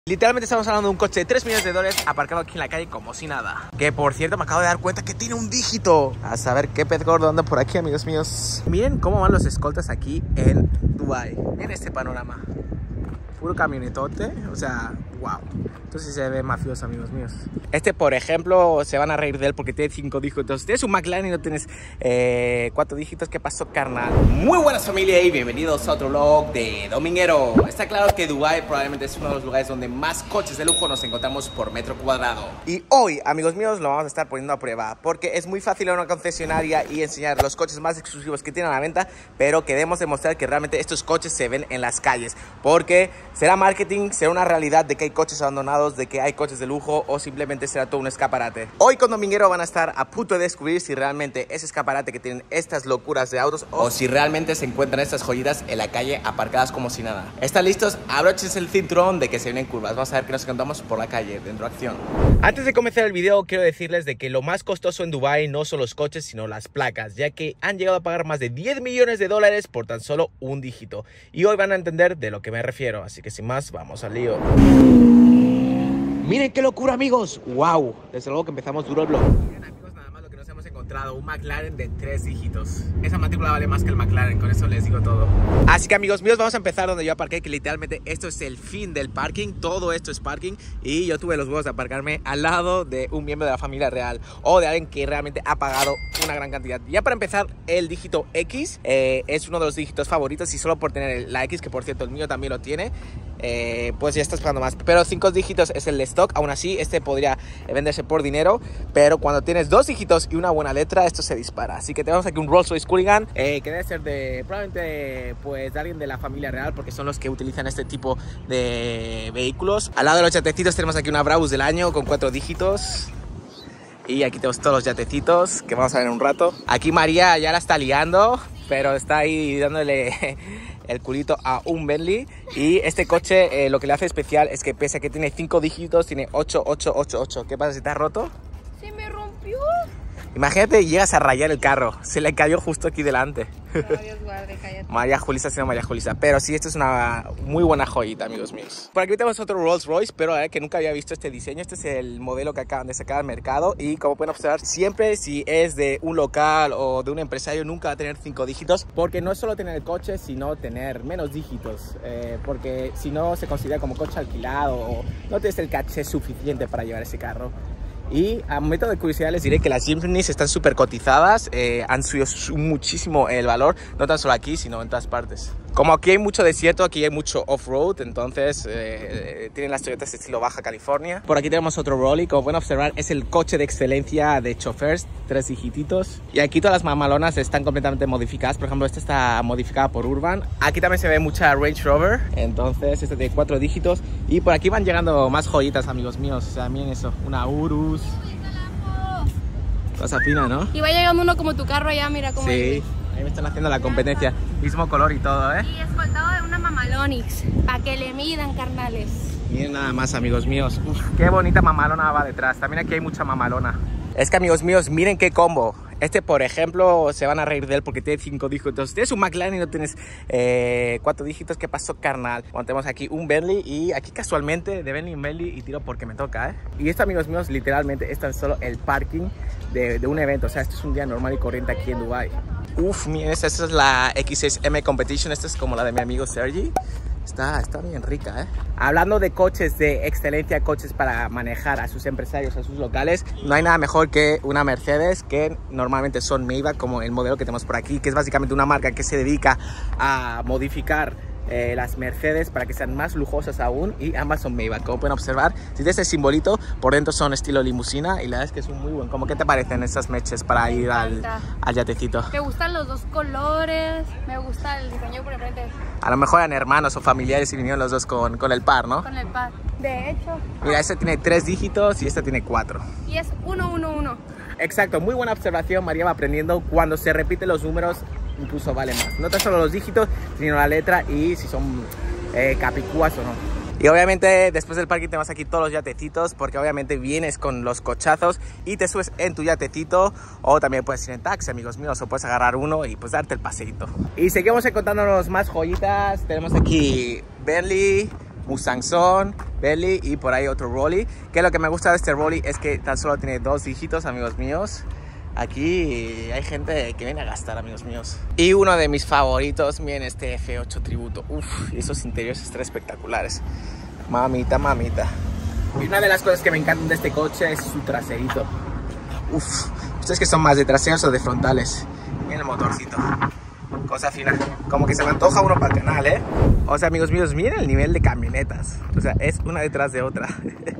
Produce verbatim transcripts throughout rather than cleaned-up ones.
Literalmente estamos hablando de un coche de tres millones de dólares aparcado aquí en la calle como si nada. Que por cierto me acabo de dar cuenta que tiene un dígito. A saber qué pez gordo anda por aquí, amigos míos. Miren cómo van los escoltas aquí en Dubai. Miren este panorama. Puro camionetote, o sea, wow. Entonces se ve mafioso, amigos míos. Este, por ejemplo, se van a reír de él porque tiene cinco dígitos. Tienes un McLaren y no tienes eh, cuatro dígitos. ¿Qué pasó, carnal? Muy buenas, familia, y bienvenidos a otro vlog de Dominguero. Está claro que Dubái probablemente es uno de los lugares donde más coches de lujo nos encontramos por metro cuadrado. Y hoy, amigos míos, lo vamos a estar poniendo a prueba porque es muy fácil ir a una concesionaria y enseñar los coches más exclusivos que tienen a la venta, pero queremos demostrar que realmente estos coches se ven en las calles. Porque será marketing, será una realidad de que hay coches abandonados, de que hay coches de lujo, o simplemente será todo un escaparate. Hoy con Dominguero van a estar a punto de descubrir si realmente ese escaparate que tienen estas locuras de autos o si realmente se encuentran estas joyitas en la calle aparcadas como si nada. ¿Están listos? Abróchense el cinturón de que se vienen curvas. Vamos a ver qué nos encontramos por la calle, dentro de acción. Antes de comenzar el video, quiero decirles de que lo más costoso en Dubái no son los coches, sino las placas, ya que han llegado a pagar más de diez millones de dólares por tan solo un dígito. Y hoy van a entender de lo que me refiero, así que sin más, vamos al lío. Miren qué locura, amigos. Wow, desde luego que empezamos duro el vlog. Miren, amigos, nada más lo que nos hemos encontrado, un McLaren de tres dígitos. Esa matrícula vale más que el McLaren, con eso les digo todo. Así que, amigos míos, vamos a empezar donde yo aparqué, que literalmente esto es el fin del parking. Todo esto es parking y yo tuve los huevos de aparcarme al lado de un miembro de la familia real o de alguien que realmente ha pagado una gran cantidad. Ya para empezar, el dígito X eh, es uno de los dígitos favoritos, y solo por tener la X, que por cierto el mío también lo tiene, eh, pues ya estás pagando más. Pero cinco dígitos es el de stock. Aún así, este podría venderse por dinero, pero cuando tienes dos dígitos y una buena letra, esto se dispara. Así que tenemos aquí un Rolls Royce Culligan, eh, que debe ser de probablemente pues de alguien de la familia real, porque son los que utilizan este tipo de vehículos. Al lado de los yatecitos tenemos aquí una Brabus del año con cuatro dígitos. Y aquí tenemos todos los yatecitos que vamos a ver en un rato. Aquí María ya la está liando, pero está ahí dándole el culito a un Bentley. Y este coche, eh, lo que le hace especial es que pese a que tiene cinco dígitos, tiene ocho, ocho, ocho, ocho. ¿Qué pasa si te has roto? Se me rompió. Imagínate, llegas a rayar el carro. Se le cayó justo aquí delante. No, Dios guarde, cállate. María Julisa, sino María Julisa. Pero sí, esto es una muy buena joyita, amigos míos. Por aquí tenemos otro Rolls Royce, pero eh, que nunca había visto este diseño. Este es el modelo que acaban de sacar al mercado. Y como pueden observar, siempre si es de un local o de un empresario, nunca va a tener cinco dígitos. Porque no es solo tener el coche, sino tener menos dígitos. Eh, porque si no, se considera como coche alquilado o no tienes el caché suficiente para llevar ese carro. Y a momento de curiosidad les diré que las Jimneys están súper cotizadas, eh, han subido muchísimo el valor, no tan solo aquí, sino en todas partes. Como aquí hay mucho desierto, aquí hay mucho off-road, entonces eh, tienen las Toyotas estilo Baja California. Por aquí tenemos otro Rolly, como pueden observar es el coche de excelencia de chofers, tres digititos. Y aquí todas las mamalonas están completamente modificadas, por ejemplo esta está modificada por Urban. Aquí también se ve mucha Range Rover, entonces este tiene cuatro dígitos. Y por aquí van llegando más joyitas, amigos míos, o sea, miren eso, una Urus. Cosa fina, ¿no? Y va llegando uno como tu carro allá, mira cómo sí, es. Ahí me están haciendo la competencia. Mismo color y todo, ¿eh? Y escoltado de una Mamalonix, para que le midan, carnales. Miren nada más, amigos míos. Uf, qué bonita mamalona va detrás. También aquí hay mucha mamalona. Es que, amigos míos, miren qué combo. Este, por ejemplo, se van a reír de él porque tiene cinco dígitos. Tienes un McLaren y no tienes eh, cuatro dígitos. ¿Qué pasó, carnal? Bueno, tenemos aquí un Bentley y aquí casualmente de Bentley en Bentley y tiro porque me toca, ¿eh? Y esto, amigos míos, literalmente esto es solo el parking de, de un evento. O sea, esto es un día normal y corriente aquí en Dubái. Uf, miren, esta, esta es la X seis M Competition. Esta es como la de mi amigo Sergi. Está, está bien rica, ¿eh? Hablando de coches de excelencia, coches para manejar a sus empresarios, a sus locales, no hay nada mejor que una Mercedes, que normalmente son Maybach, como el modelo que tenemos por aquí, que es básicamente una marca que se dedica a modificar eh, las Mercedes para que sean más lujosas aún, y ambas son Maybach. Como pueden observar, si tienes el simbolito, por dentro son estilo limusina, y la verdad es que es un muy buen. ¿Cómo qué te parecen estas meches para Me ir al, al yatecito? Me gustan los dos colores, me gusta el diseño por enfrente. A lo mejor eran hermanos o familiares y vinieron los dos con, con el par, ¿no? Con el par. De hecho. Mira, este tiene tres dígitos y este tiene cuatro. Y es uno, uno, uno. Exacto, muy buena observación. María va aprendiendo. Cuando se repiten los números, incluso vale más. No tan solo los dígitos, sino la letra y si son eh, capicúas o no. Y obviamente después del parking tenemos aquí todos los yatecitos, porque obviamente vienes con los cochazos y te subes en tu yatecito, o también puedes ir en taxi, amigos míos, o puedes agarrar uno y pues darte el paseíto. Y seguimos encontrándonos más joyitas. Tenemos aquí Bentley, Mustang Son, Bentley y por ahí otro Rolly. Que lo que me gusta de este Rolly es que tan solo tiene dos dígitos, amigos míos. Aquí hay gente que viene a gastar, amigos míos. Y uno de mis favoritos, miren este F ocho Tributo. Uf, esos interiores están espectaculares. Mamita, mamita. Y una de las cosas que me encantan de este coche es su traserito. Uf, ustedes que son más de traseros o de frontales. Miren el motorcito. Cosa fina. Como que se me antoja uno para el canal, ¿eh? O sea, amigos míos, miren el nivel de camionetas. O sea, es una detrás de otra.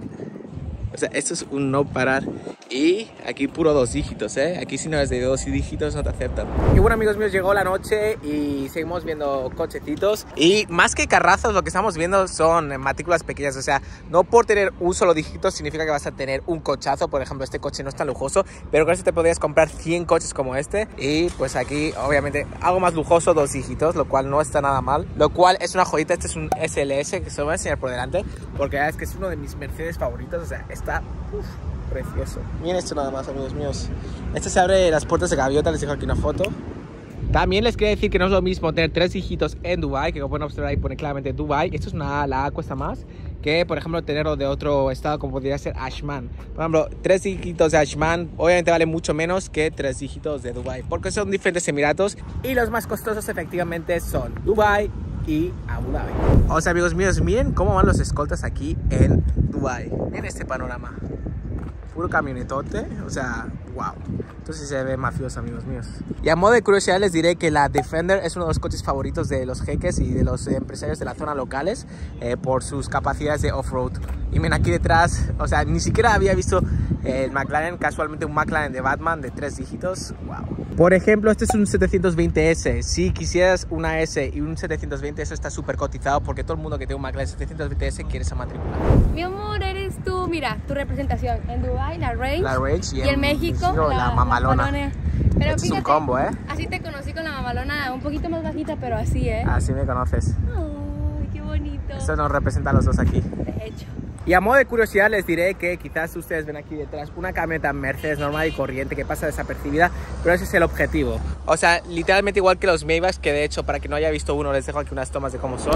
O sea, esto es un no parar. Y aquí puro dos dígitos, ¿eh? Aquí si no es de dos dígitos no te aceptan. Y bueno, amigos míos, llegó la noche y seguimos viendo cochecitos. Y más que carrazos, lo que estamos viendo son matrículas pequeñas. O sea, no por tener un solo dígito significa que vas a tener un cochazo. Por ejemplo, este coche no es tan lujoso, pero con este te podrías comprar cien coches como este. Y pues aquí, obviamente, algo más lujoso, dos dígitos, lo cual no está nada mal. Lo cual es una joyita. Este es un S L S que se lo voy a enseñar por delante, porque la verdad es que es uno de mis Mercedes favoritos. O sea, está... Uf, precioso. Miren esto nada más, amigos míos. Este se abre las puertas de gaviota, les dejo aquí una foto. También les quería decir que no es lo mismo tener tres dígitos en Dubai, que como pueden observar ahí pone claramente Dubai. Esto es una A, la A cuesta más que, por ejemplo, tenerlo de otro estado como podría ser Ashman. Por ejemplo, tres dígitos de Ashman obviamente vale mucho menos que tres dígitos de Dubai, porque son diferentes emiratos y los más costosos efectivamente son Dubai y Abu Dhabi. O sea, amigos míos, miren cómo van los escoltas aquí en Dubai. Miren este panorama. Puro camionetote, o sea, wow. Entonces se ve mafioso, amigos míos. Y a modo de curiosidad les diré que la Defender es uno de los coches favoritos de los jeques y de los empresarios de la zona locales eh, por sus capacidades de off-road. Y miren aquí detrás, o sea, ni siquiera había visto el McLaren, casualmente un McLaren de Batman de tres dígitos. Wow. Por ejemplo, este es un setecientos veinte ese. Si quisieras una S y un setecientos veinte, eso está súper cotizado porque todo el mundo que tiene un McLaren setecientos veinte ese quiere esa matrícula. Mi amor, eres tú, mira, tu representación. En Dubái, la Range. La Range y, y en, en México, la, la Mamalona. mamalona. Pero este fíjate, es un combo, ¿eh? Así te conocí con la Mamalona, un poquito más bajita, pero así, ¿eh? Así me conoces. Ay, qué bonito. Esto nos representa a los dos aquí. De hecho. Y a modo de curiosidad les diré que quizás ustedes ven aquí detrás una camioneta Mercedes normal y corriente que pasa desapercibida, pero ese es el objetivo. O sea, literalmente igual que los Maybachs, que de hecho para quien no haya visto uno les dejo aquí unas tomas de cómo son.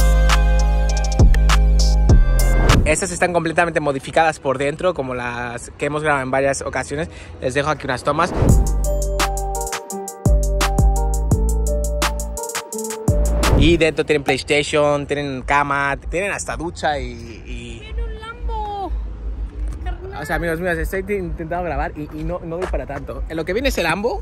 Estas están completamente modificadas por dentro, como las que hemos grabado en varias ocasiones. Les dejo aquí unas tomas. Y dentro tienen PlayStation, tienen cama, tienen hasta ducha y... y... ¡Tiene un Lambo! O sea, amigos míos, estoy intentando grabar y, y no, no doy para tanto. En lo que viene es el Lambo.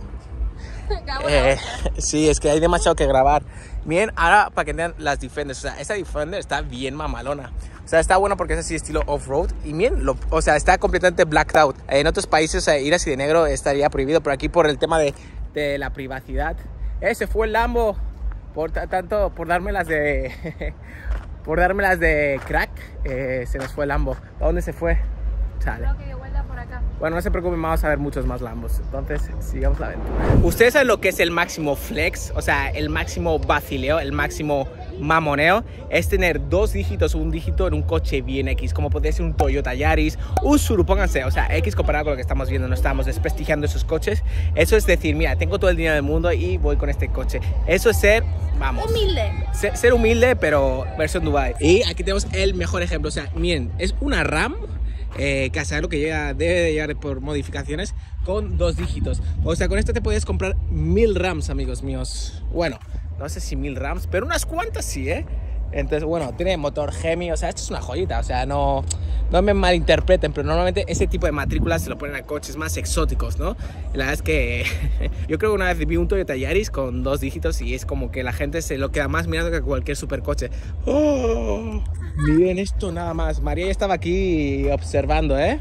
Eh, sí, es que hay demasiado que grabar. Miren, ahora para que entiendan las Defenders. O sea, esta Defender está bien mamalona. O sea, está bueno porque es así estilo off-road. Y miren, lo, o sea, está completamente blacked out. En otros países, o sea, ir así de negro estaría prohibido, pero aquí por el tema de, de la privacidad. Ese fue el Lambo. Por tanto, por dármelas de... por dármelas de crack, eh, se nos fue el Lambo. ¿A dónde se fue? Chale. Creo que de vuelta por acá. Bueno, no se preocupen, vamos a ver muchos más Lambos. Entonces, sigamos la aventura. ¿Ustedes saben lo que es el máximo flex? O sea, el máximo vacileo, el máximo mamoneo. Es tener dos dígitos o un dígito en un coche bien X, como podría ser un Toyota Yaris, un Tsuru, pónganse. O sea, X comparado con lo que estamos viendo, no estamos desprestigiando esos coches. Eso es decir, mira, tengo todo el dinero del mundo y voy con este coche. Eso es ser, vamos, humilde. Ser, ser humilde, pero versión Dubai. Y aquí tenemos el mejor ejemplo. O sea, miren, es una RAM. Eh, que a saber lo que llega, debe de llegar por modificaciones con dos dígitos. O sea, con esto te puedes comprar mil rams, amigos míos. Bueno, no sé si mil rams, pero unas cuantas sí, ¿eh? Entonces, bueno, tiene motor Gemi, o sea, esto es una joyita. O sea, no, no me malinterpreten, pero normalmente ese tipo de matrículas se lo ponen a coches más exóticos, ¿no? Y la verdad es que yo creo que una vez vi un Toyota Yaris con dos dígitos y es como que la gente se lo queda más mirando que cualquier supercoche. ¡Oh! Miren esto nada más. María ya estaba aquí observando, ¿eh?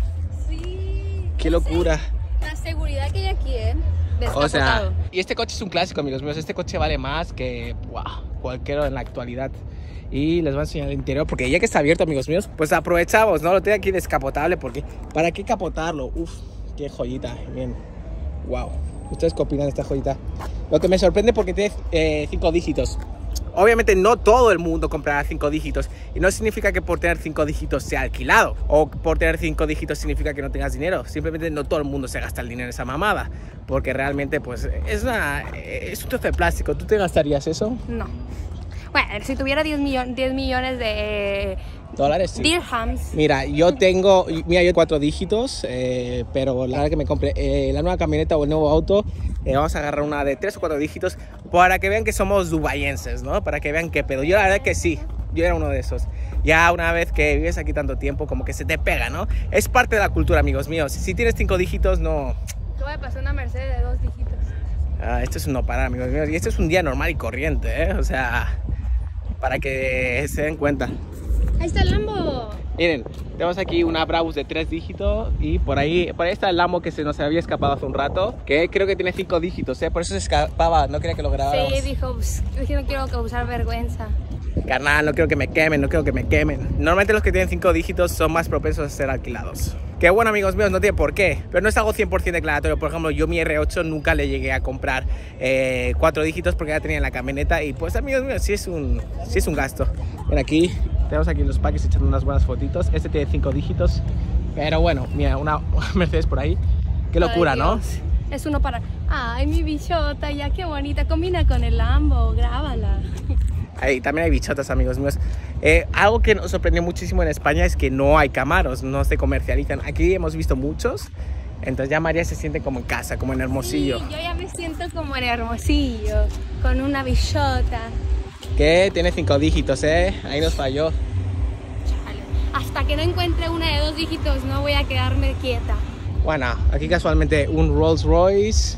Sí. ¡Qué locura! La seguridad que hay aquí, ¿eh? O sea, y este coche es un clásico, amigos míos. Este coche vale más que wow, cualquiera en la actualidad. Y les voy a enseñar el interior porque ya que está abierto, amigos míos, pues aprovechamos, ¿no? Lo tengo aquí descapotable porque ¿para qué capotarlo? Uf, qué joyita. Bien, wow. ¿Ustedes qué opinan de esta joyita? Lo que me sorprende porque tiene eh, cinco dígitos. Obviamente no todo el mundo comprará cinco dígitos y no significa que por tener cinco dígitos sea alquilado o por tener cinco dígitos significa que no tengas dinero. Simplemente no todo el mundo se gasta el dinero en esa mamada porque realmente pues es, una, es un trozo de plástico. ¿Tú te gastarías eso? No. Bueno, si tuviera diez, millon, diez millones de dólares, sí. dirhams. Mira, yo tengo, mira, yo cuatro dígitos, eh, pero la verdad que me compré eh, la nueva camioneta o el nuevo auto, eh, vamos a agarrar una de tres o cuatro dígitos para que vean que somos dubayenses, ¿no? Para que vean qué pedo. Yo la verdad que sí, yo era uno de esos. Ya una vez que vives aquí tanto tiempo, como que se te pega, ¿no? Es parte de la cultura, amigos míos. Si tienes cinco dígitos, no... Te voy a pasar una Mercedes de dos dígitos. Ah, esto es un no parar, amigos míos. Y esto es un día normal y corriente, ¿eh? O sea, para que se den cuenta. Ahí está el Lambo. Miren, tenemos aquí una Brabus de tres dígitos y por ahí, por ahí está el Lambo que se nos había escapado hace un rato, que creo que tiene cinco dígitos, ¿eh? Por eso se escapaba, no quería que lo grabáramos. Sí, dijo, dije, no quiero causar vergüenza. Carnal, no quiero que me quemen, no quiero que me quemen. Normalmente los que tienen cinco dígitos son más propensos a ser alquilados. Que bueno, amigos míos, no tiene por qué, pero no es algo cien por cien declaratorio. Por ejemplo, yo mi R ocho nunca le llegué a comprar eh, cuatro dígitos porque ya tenía en la camioneta y pues, amigos míos, sí es un, sí es un gasto. Ven aquí, tenemos aquí los paquetes echando unas buenas fotitos. Este tiene cinco dígitos, pero bueno, mira, una Mercedes por ahí. Qué locura, ¿no? Es uno para... Ay, mi bichota, ya qué bonita, combina con el Lambo, grábala. Ahí también hay bichotas, amigos míos. Eh, algo que nos sorprendió muchísimo en España es que no hay Camaros, no se comercializan. Aquí hemos visto muchos, entonces ya María se siente como en casa, como en Hermosillo. Sí, yo ya me siento como en Hermosillo, con una bichota. Que tiene cinco dígitos, ¿eh? Ahí nos falló. Chale. Hasta que no encuentre una de dos dígitos no voy a quedarme quieta. Bueno, aquí casualmente un Rolls Royce.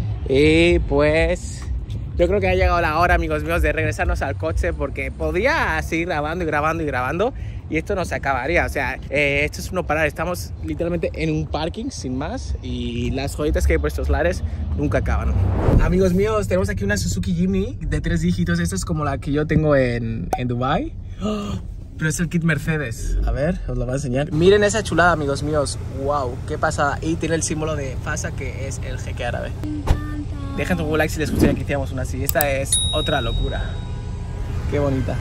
Y pues... yo creo que ha llegado la hora, amigos míos, de regresarnos al coche porque podría seguir grabando y grabando y grabando y esto no se acabaría. O sea, eh, esto es uno parar. Estamos literalmente en un parking sin más y las joyitas que hay por estos lares nunca acaban. Amigos míos, tenemos aquí una Suzuki Jimny de tres dígitos. Esta es como la que yo tengo en, en Dubai. ¡Oh! Pero es el kit Mercedes. A ver, os lo voy a enseñar. Miren esa chulada, amigos míos. Wow, qué pasada. Y tiene el símbolo de Fasa, que es el jeque árabe. Dejen tu like si les gustaría que hiciéramos una así. Esta es otra locura. Qué bonita.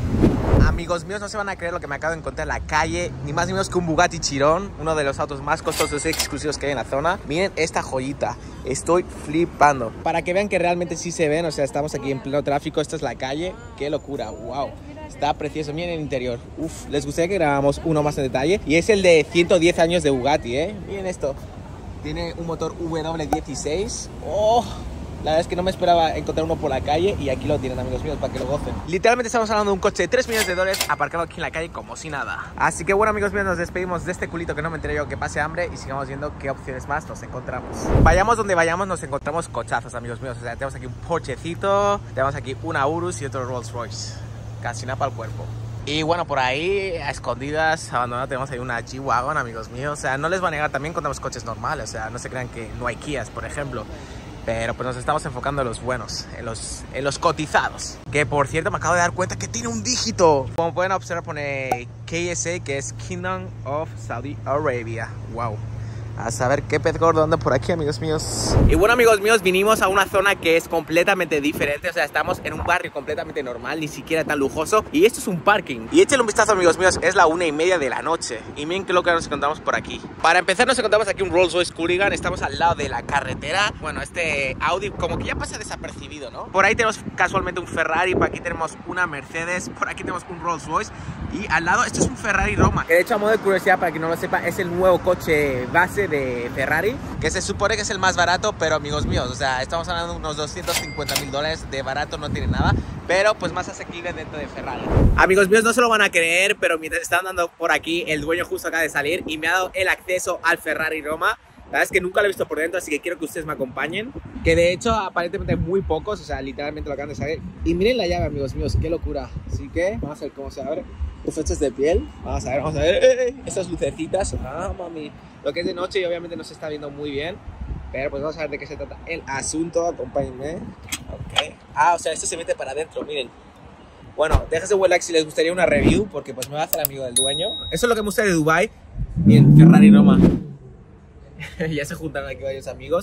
Amigos míos, no se van a creer lo que me acabo de encontrar en la calle. Ni más ni menos que un Bugatti Chiron, uno de los autos más costosos y exclusivos que hay en la zona. Miren esta joyita. Estoy flipando. Para que vean que realmente sí se ven. O sea, estamos aquí en pleno tráfico. Esta es la calle. Qué locura. Wow. Está precioso. Miren el interior. Uf, les gustaría que grabáramos uno más en detalle. Y es el de ciento diez años de Bugatti, ¿eh? Miren esto. Tiene un motor W dieciséis. Oh, la verdad es que no me esperaba encontrar uno por la calle y aquí lo tienen, amigos míos, para que lo gocen. Literalmente estamos hablando de un coche de tres millones de dólares aparcado aquí en la calle como si nada. Así que bueno, amigos míos, nos despedimos de este culito que no me enteré yo que pase hambre y sigamos viendo qué opciones más nos encontramos. Vayamos donde vayamos, nos encontramos cochazos, amigos míos. O sea, tenemos aquí un Porschecito, tenemos aquí una Urus y otro Rolls Royce. Casi nada para el cuerpo. Y bueno, por ahí, a escondidas, abandonado, tenemos ahí una G-Wagon, amigos míos. O sea, no les voy a negar, también contamos coches normales. O sea, no se crean que no hay Kias, por ejemplo. Pero pues nos estamos enfocando en los buenos, en los, en los cotizados. Que por cierto, me acabo de dar cuenta que tiene un dígito. Como pueden observar, pone K S A, que es Kingdom of Saudi Arabia. Wow. A saber qué pez gordo anda por aquí, amigos míos. Y bueno, amigos míos, vinimos a una zona que es completamente diferente. O sea, estamos en un barrio completamente normal, ni siquiera tan lujoso. Y esto es un parking. Y échenle un vistazo, amigos míos, es la una y media de la noche. Y miren qué es lo que nos encontramos por aquí. Para empezar, nos encontramos aquí un Rolls Royce Culligan. Estamos al lado de la carretera. Bueno, este Audi como que ya pasa desapercibido, ¿no? Por ahí tenemos casualmente un Ferrari. Por aquí tenemos una Mercedes. Por aquí tenemos un Rolls Royce. Y al lado, esto es un Ferrari Roma. Que de hecho, a modo de curiosidad, para quien no lo sepa, es el nuevo coche base de Ferrari, que se supone que es el más barato, pero amigos míos, o sea, estamos hablando de unos doscientos cincuenta mil dólares. De barato no tiene nada, pero pues más asequible dentro de Ferrari. Amigos míos, no se lo van a creer, pero mientras están dando por aquí, el dueño justo acaba de salir y me ha dado el acceso al Ferrari Roma. La verdad es que nunca lo he visto por dentro, así que quiero que ustedes me acompañen. Que de hecho, aparentemente muy pocos, o sea, literalmente lo acaban de salir. Y miren la llave, amigos míos, qué locura. Así que vamos a ver cómo se abre. Uf, esto es de piel. Vamos a ver, vamos a ver. ¡Eh, eh! Estas lucecitas. Ah, mami. Lo que es de noche y obviamente no se está viendo muy bien. Pero pues vamos a ver de qué se trata el asunto. Acompáñenme. Ok. Ah, o sea, esto se mete para adentro, miren. Bueno, déjense un like si les gustaría una review, porque pues me va a hacer amigo del dueño. Eso es lo que me gusta de Dubai. Bien, Ferrari Roma. Ya se juntaron aquí varios amigos.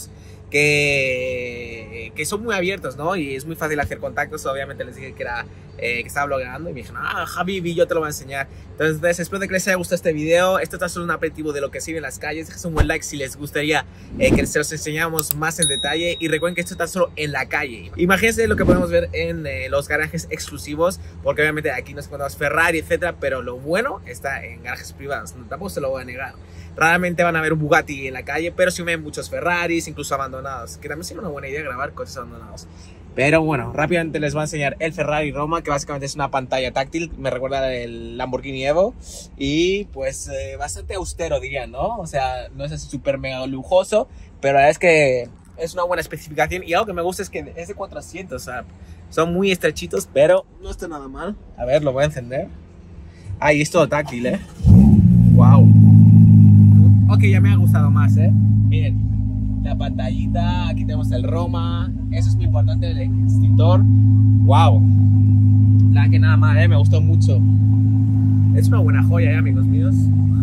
que, que son muy abiertos, ¿no? Y es muy fácil hacer contactos. Obviamente les dije que, era, eh, que estaba blogueando y me dijeron, ah, Javi, yo te lo voy a enseñar. Entonces, espero que les haya gustado este video. Esto está solo un aperitivo de lo que se ve en las calles. Dejen un buen like si les gustaría eh, que se los enseñáramos más en detalle. Y recuerden que esto está solo en la calle. Imagínense lo que podemos ver en eh, los garajes exclusivos, porque obviamente aquí nos encontramos Ferrari, etcétera. Pero lo bueno está en garajes privados. No, tampoco se lo voy a negar. Raramente van a ver un Bugatti en la calle, pero sí ven muchos Ferraris, incluso abandonados. Que también sería una buena idea grabar coches abandonados. Pero bueno, rápidamente les voy a enseñar el Ferrari Roma, que básicamente es una pantalla táctil. Me recuerda el Lamborghini Evo. Y pues eh, bastante austero, diría, ¿no? O sea, no es así súper mega lujoso, pero la verdad es que es una buena especificación. Y algo que me gusta es que es de cuatro asientos. O sea, son muy estrechitos, pero no está nada mal. A ver, lo voy a encender. Ah, y es todo táctil, ¿eh? Wow. Ok, ya me ha gustado más, ¿eh? Miren, la pantallita, aquí tenemos el Roma. Eso es muy importante, el extintor. Wow. La que nada más, ¿eh? Me gustó mucho. Es una buena joya, ¿eh, amigos míos?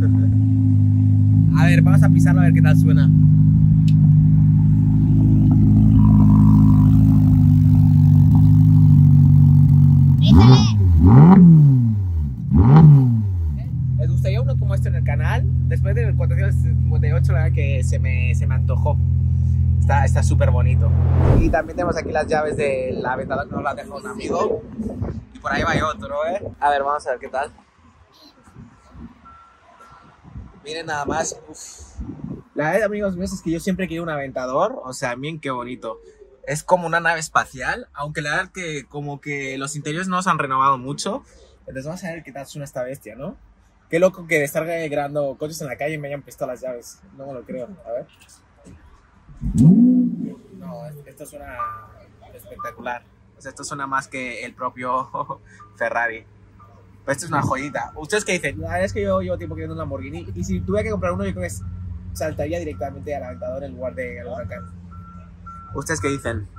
A ver, vamos a pisarlo a ver qué tal suena. ¿Les gustaría uno como este en el canal? Después del cuatrocientos cincuenta y ocho, la verdad que se me, se me antojó. Está súper bonito. Y también tenemos aquí las llaves de la ventana que nos la dejó un amigo. Y por ahí va otro, ¿eh? A ver, vamos a ver qué tal. Miren nada más. Uf. La verdad, amigos míos, es que yo siempre quiero un Aventador. O sea, miren qué bonito. Es como una nave espacial. Aunque la verdad que como que los interiores no se han renovado mucho. Entonces vamos a ver qué tal suena esta bestia, ¿no? Qué loco que de estar grabando coches en la calle y me hayan puesto las llaves. No me lo creo. A ver. No, esto suena espectacular. O sea, esto suena más que el propio Ferrari. Pero esto es una joyita. ¿Ustedes qué dicen? La verdad es que yo llevo tiempo queriendo un Lamborghini. Y si tuviera que comprar uno, yo creo que saltaría directamente al Aventador en lugar de al Huracán. ¿Ustedes qué dicen?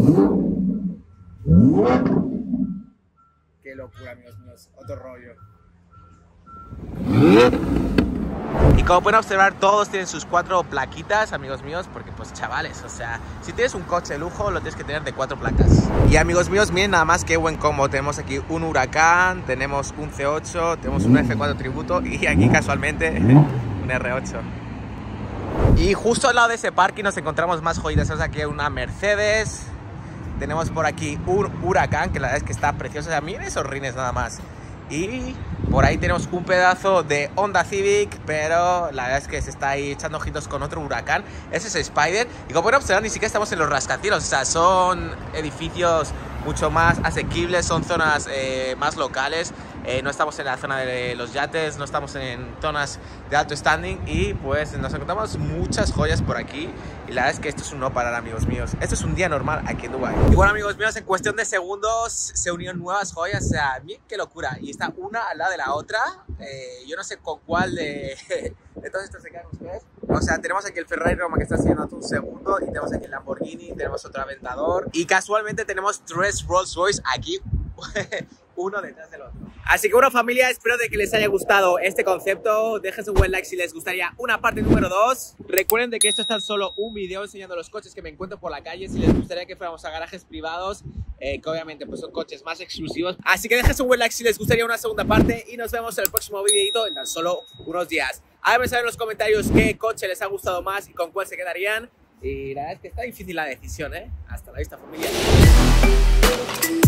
Qué locura, amigos míos. Otro rollo. Y como pueden observar, todos tienen sus cuatro plaquitas, amigos míos, porque pues chavales, o sea, si tienes un coche de lujo, lo tienes que tener de cuatro placas. Y amigos míos, miren nada más qué buen combo. Tenemos aquí un Huracán, tenemos un C ocho, tenemos un F cuatro Tributo y aquí casualmente un R ocho. Y justo al lado de ese parking nos encontramos más joyitas. Tenemos aquí una Mercedes, tenemos por aquí un Huracán, que la verdad es que está precioso. O sea, miren esos rines nada más. Y por ahí tenemos un pedazo de Honda Civic, pero la verdad es que se está ahí echando ojitos con otro Huracán. Ese es Spider. Y como pueden observar, ni siquiera estamos en los rascacielos. O sea, son edificios mucho más asequibles, son zonas eh, más locales. Eh, no estamos en la zona de los yates, no estamos en zonas de alto standing. Y pues nos encontramos muchas joyas por aquí. Y la verdad es que esto es un no parar, amigos míos. Esto es un día normal aquí en Dubái. Y bueno, amigos míos, en cuestión de segundos se unieron nuevas joyas. O sea, miren qué locura. Y está una al lado de la otra. eh, Yo no sé con cuál de, de todos estos se quedan ustedes. O sea, tenemos aquí el Ferrari Roma que está haciendo un segundo. Y tenemos aquí el Lamborghini, tenemos otro Aventador. Y casualmente tenemos tres Rolls Royce aquí, uno detrás del otro. Así que bueno, familia, espero de que les haya gustado este concepto. Dejen un buen like si les gustaría una parte número dos. Recuerden de que esto es tan solo un video enseñando los coches que me encuentro por la calle. Si les gustaría que fuéramos a garajes privados, eh, que obviamente pues son coches más exclusivos. Así que dejen un buen like si les gustaría una segunda parte. Y nos vemos en el próximo videito en tan solo unos días. Háganme saber en los comentarios qué coche les ha gustado más y con cuál se quedarían. Y la verdad es que está difícil la decisión, ¿eh? Hasta la vista, familia.